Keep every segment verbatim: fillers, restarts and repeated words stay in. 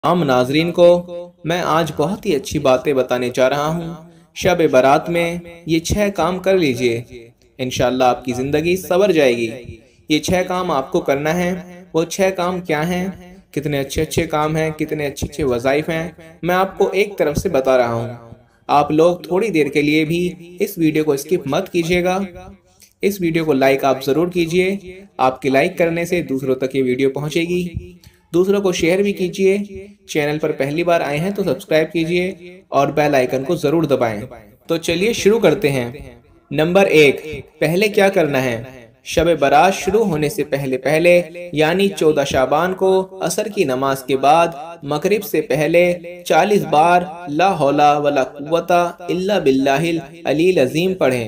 عام ناظرین کو میں آج بہت ہی اچھی باتیں بتانے جا رہا ہوں۔ شب برات میں یہ چھ کام کر لیجئے، انشاءاللہ آپ کی زندگی سنور جائے گی۔ یہ چھ کام آپ کو کرنا ہے۔ وہ چھ کام کیا ہیں، کتنے اچھے اچھے کام ہیں، کتنے اچھے اچھے وظائف ہیں، میں آپ کو ایک طرف سے بتا رہا ہوں۔ آپ لوگ تھوڑی دیر کے لیے بھی اس ویڈیو کو اسکپ مت کیجیے گا۔ اس ویڈیو کو لائک آپ ضرور کیجئے۔ آپ کے لائک کرنے سے دوسروں تک یہ ویڈیو پہنچے گی۔ دوسروں کو شیئر بھی کیجئے۔ چینل پر پہلی بار آئے ہیں تو سبسکرائب کیجئے اور بیل آئیکن کو ضرور دبائیں۔ تو چلیے شروع کرتے ہیں۔ نمبر ایک، پہلے کیا کرنا ہے؟ شب برات شروع ہونے سے پہلے پہلے یعنی چودہ شعبان کو عصر کی نماز کے بعد مغرب سے پہلے چالیس بار لا حول ولا قوت الا باللہ العلی العظیم پڑھیں۔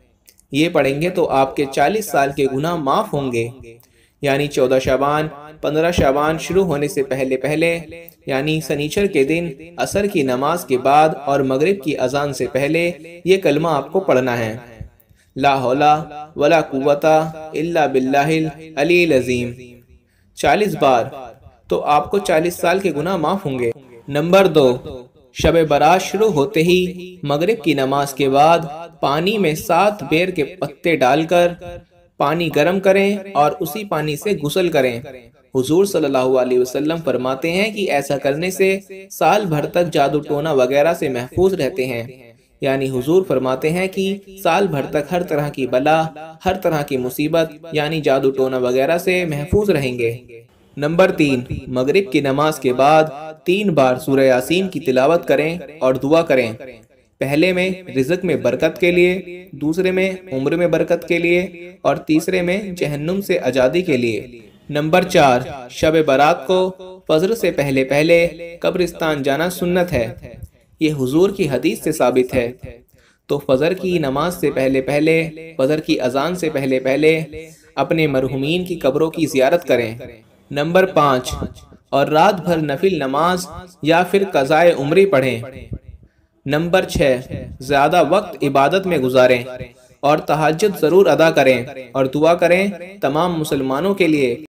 یہ پڑھیں گے تو آپ کے چالیس سال کے گناہ معاف ہوں گے۔ یعنی چودہ شعبان، پندرہ شعبان شروع ہونے سے پہلے پہلے یعنی سنیچر کے دن عصر کی نماز کے بعد اور مغرب کی اذان سے پہلے یہ کلمہ آپ کو پڑھنا ہے، لا حول ولا قوت الا باللہ العلی العظیم، چالیس بار، تو آپ کو چالیس سال کے گناہ معاف ہوں گے۔ نمبر دو، شب برات شروع ہوتے ہی مغرب کی نماز کے بعد پانی میں سات بیر کے پتے ڈال کر پانی گرم کریں اور اسی پانی سے غسل کریں۔ حضور صلی اللہ علیہ وسلم فرماتے ہیں کہ ایسا کرنے سے سال بھر تک جادو ٹونا وغیرہ سے محفوظ رہتے ہیں۔ یعنی حضور فرماتے ہیں کہ سال بھر تک ہر طرح کی بلا، ہر طرح کی مصیبت یعنی جادو ٹونا وغیرہ سے محفوظ رہیں گے۔ نمبر تین، مغرب کی نماز کے بعد تین بار سورہ یاسین کی تلاوت کریں اور دعا کریں۔ پہلے میں رزق میں برکت کے لیے، دوسرے میں عمر میں برکت کے لیے اور تیسرے میں جہنم سے آزادی کے لیے۔ نمبر چار، شب برات کو فجر سے پہلے پہلے قبرستان جانا سنت ہے۔ یہ حضور کی حدیث سے ثابت ہے۔ تو فجر کی نماز سے پہلے پہلے، فجر کی اذان سے پہلے پہلے اپنے مرحومین کی قبروں کی زیارت کریں۔ نمبر پانچ، اور رات بھر نفل نماز یا پھر قضاء عمری پڑھیں۔ نمبر چھ، زیادہ وقت عبادت میں گزاریں اور تہجد ضرور ادا کریں اور دعا کریں تمام مسلمانوں کے لیے